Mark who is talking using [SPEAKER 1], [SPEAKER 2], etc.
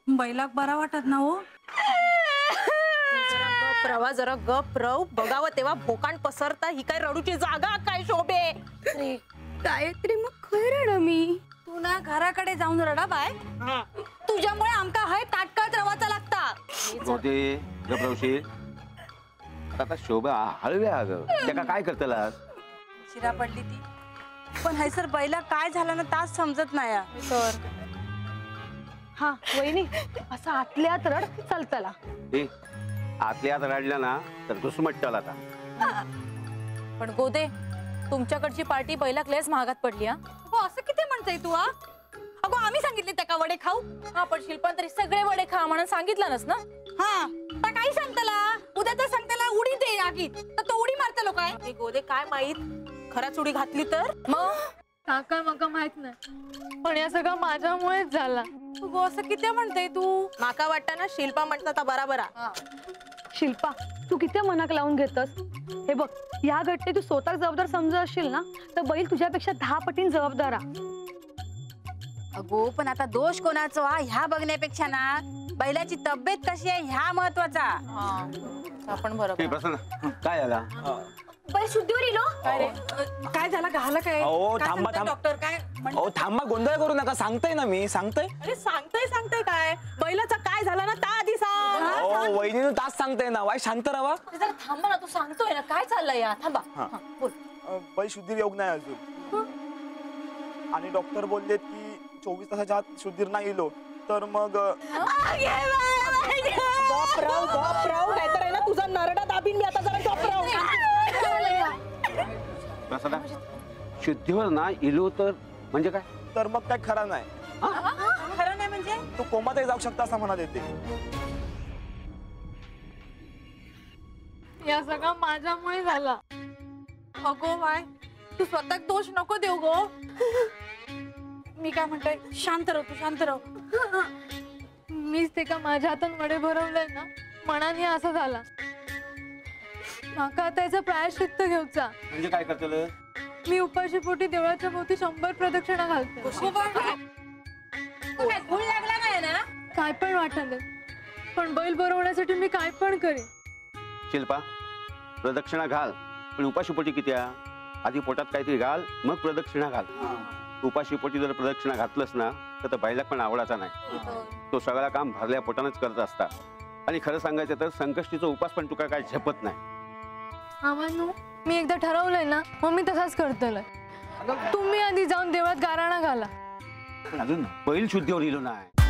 [SPEAKER 1] बैलाक बरा वाटत ना हो.
[SPEAKER 2] जरा गप रव. बघावं तेव्हा भोकाण पसरता. ही काय रडूची जागा काय शोभे.
[SPEAKER 1] गायत्री मग खय रडा मी. तू ना घराकडे जाऊन रडा बाय. तुझ्यामुळे आमका हाय ताटकात रवाचा लागता.
[SPEAKER 3] आता शोभा हळव्या अगं त्याका काय करतला
[SPEAKER 1] शिरा पडली ती. पण हैसर बैला काय झालं ना तास समजत नाही सर.
[SPEAKER 4] हा वहिनी असं आतल्यात रड चालतला.
[SPEAKER 3] ए आतल्या आत रडला ना तर दुसमट्टाला आता.
[SPEAKER 2] पण गोदे तुमच्याकडची पार्टी पहिला क्लेस महागात पडली.
[SPEAKER 1] हो असं किती म्हणताय तू. अगो आम्ही सांगितले त्या वडे खाऊ.
[SPEAKER 2] हा पण शिल्पा तरी सगळे वडे खा म्हणून सांगितलं नस ना.
[SPEAKER 1] हा तर काही सांगतला. उद्या तर सांगतला उडी दे आगीत तर तो उडी मारतलो काय.
[SPEAKER 2] गोदे काय माहित खराच उडी घातली तर मग
[SPEAKER 4] काका मका माहित नाही पण या सगळं माझ्यामुळेच झाला.
[SPEAKER 1] तू असं किती म्हणताय तू.
[SPEAKER 2] माका वाटतं ना शिल्पा म्हणतात बराबरा.
[SPEAKER 4] शिल्पा तू किती मनाक लावून घेतस. हे बघ या घटने तू स्वतः जबाबदार समजत असशील ना तर बैल तुझ्यापेक्षा 10 पटीने जबाबदार.
[SPEAKER 1] अगो पण आता दोष कोणाचा ह्या बघण्यापेक्षा ना बैलाची तब्येत कशी आहे ह्या महत्वाचा.
[SPEAKER 2] आपण बरोबर.
[SPEAKER 3] काय झाला
[SPEAKER 1] बैल शुद्धीवर इलो. काय झाला घाला काय.
[SPEAKER 5] थांबा
[SPEAKER 1] डॉक्टर काय.
[SPEAKER 5] थांबा गोंधळ करू नका. सांगताय ना मी सांगताय.
[SPEAKER 2] अरे सांगताय काय बैलाचा काय झाला ना ता आधी सांग.
[SPEAKER 5] वहिनीनं तास सांगताय ना. वाय शांत राहा.
[SPEAKER 2] जरा थांबा ना. तू सांगतोय ना काय चाललंय या. थांबा बोल.
[SPEAKER 5] बैल शुद्धीर योग नाही अजून. आणि डॉक्टर बोललेत की 24 तासाच्या आत शुद्धीर नाही इलो तर मग
[SPEAKER 2] नाहीतर आहे ना तुझा नरडा दाबीन मी आता. जरा गपराव.
[SPEAKER 3] शुद्धीवर ना इलो तर म्हणजे काय.
[SPEAKER 5] तर मग काय खरा नाही.
[SPEAKER 1] खरं नाही म्हणजे
[SPEAKER 5] तू कोमातही जाऊ शकता असं म्हणत येते.
[SPEAKER 4] या सगळं माझ्यामुळे झाला.
[SPEAKER 1] अगो बाय तू स्वतः दोष नको देऊ गो. मी काय म्हणतोय शांत राह. तू शांत राह.
[SPEAKER 4] मीच ते का माझ्या हातून वडे भरवलंय ना मनाने असं झाला. माका त्याचं प्रायश्चित्त घेऊचा.
[SPEAKER 3] म्हणजे काय करतलं.
[SPEAKER 4] मी उपाशी पोटी देवळाच्या भोवती 100 प्रदक्षिणा घालते.
[SPEAKER 1] भूल लागला नाही ना.
[SPEAKER 4] काय पण वाटलं पण बैल भरवण्यासाठी मी काय पण करेन.
[SPEAKER 3] शिल्पा प्रदक्षिणा घाल पण उपाशीपोटी किती. आधी पोटात काहीतरी घाल मग प्रदक्षिणा घाल. उपाशीपोटी जर प्रदक्षिणा घातलंस ना तर बैलाक पण आवडाचा नाही. तो सगळा काम भरल्या पोटानच करत असता. आणि खरं सांगायचं तर संकष्टीचा उपास पण तुका काय झेपत नाही.
[SPEAKER 4] आम्हाला मी एकदा ठरवलंय ना मग मी तसाच करतोय. तुम्ही आधी जाऊन देवळात गाराणा घाला.
[SPEAKER 3] अजून बैल शुद्धीवर इलो नाही.